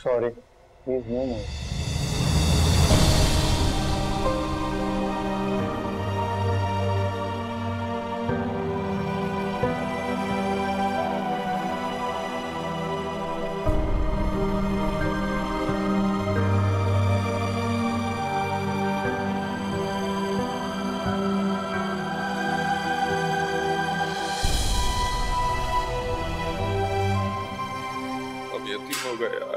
Sorry, please no मोर। हो गया यार।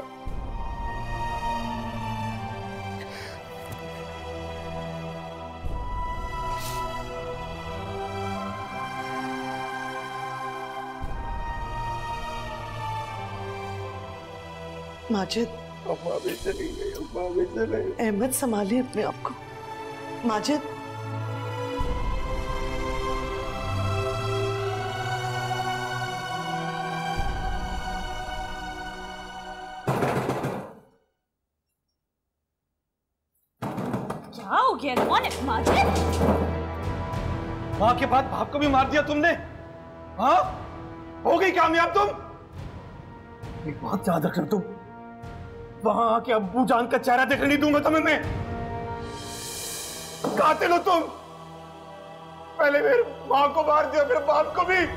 माजिद, अम्मा भी चली गई, अम्मा भी चली गई। अहमद संभालिए अपने आप को। माजिद, क्या हो गया? कौन है माजिद? माँ के बाद बाप को भी मार दिया तुमने। हाँ, हो गई कामयाब तुम। एक बात याद रखना, तुम वहां आके अब्बू जान का चेहरा देखने नहीं दूंगा तुम्हें मैं। कातिल हो तुम। पहले मेरी माँ को मार दिया, फिर बाप को भी।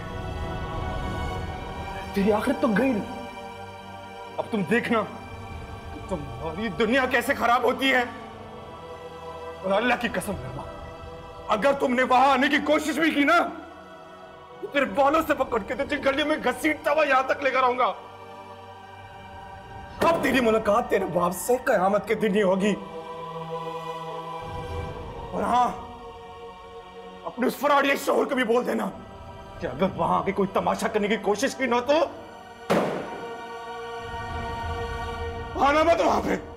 तेरी आखिरत तो गई। अब तुम देखना तुम्हारी दुनिया कैसे खराब होती है। और अल्लाह की कसम है, अगर तुमने वहां आने की कोशिश भी की ना, तो तेरे बालों से पकड़ के तुझे गली में घसीटता हुआ यहां तक लेकर आऊंगा। अब तेरी मुलाकात तेरे बाप से कयामत के दिन ही होगी। और हाँ, अपने उस फराडिया शोहर को भी बोल देना कि अगर वहां आके कोई तमाशा करने की कोशिश की ना, तो आना मत वहां पे।